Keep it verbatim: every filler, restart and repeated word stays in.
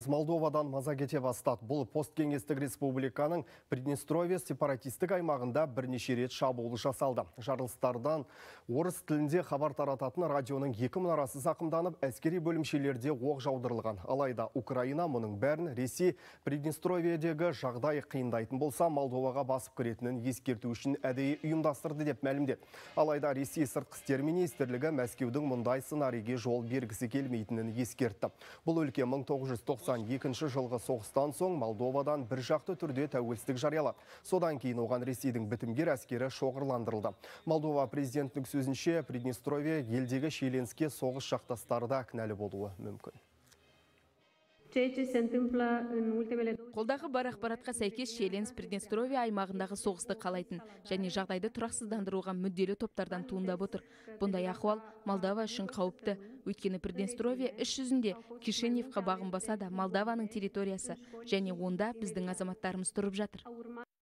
Молдовадан маза кете бастады. Бұл посткеңестік республиканың Приднестровье сепаратистік аймағында бірнеше рет шабуыл жасалды. Жарылыстардан орыс тілінде хабар тарататын радионың екі мұнарасы зақымданып, әскери бөлімшелерде оқ жаудырылған. Алайда Украина мұның бәрін Ресей Приднестровьедегі жағдай қиындайтын болса, Молдоваға басып кіретінін ескерту үшін әдейі ұйымдастырды деп мәлімдеді. Алайда Ресей сыртқы істер министрлігі Мәскеудің мұндай сценарийге жол бергісі келмейтінін ескертті. Бұл өлке мың тоғыз жүз тоқсан екінші жылғы соғыстан соң Молдовадан бір жақты түрде тәуелсіздік жариялады. Содан кейін оған Ресейдің бітімгер әскері шоғырландырылды. Молдова президентінің сөзінше, Приднестровье елдегі шиеленіске соғыс жақтастары да кінәлі болуы мүмкін. Қолдағы бар ақпаратқа сәйкес шиеленіс Приднестровье аймағындағы соғысты қалайтын және жағдайды тұрақсыздандыруға мүдделі топтардан туындап отыр. Бұндай ахуал Молдова үшін қауіпті. Өйткені Приднестровье іс жүзінде Кишиневқа бағынбаса да Молдованың территориясы және онда біздің азаматтарымыз тұрып жатыр.